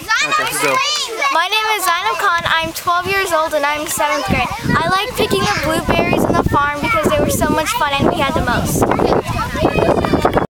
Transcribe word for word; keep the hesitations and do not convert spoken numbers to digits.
Okay, go. My name is Zainab Khan. I'm twelve years old and I'm seventh grade. I like picking the blueberries on the farm because they were so much fun and we had the most.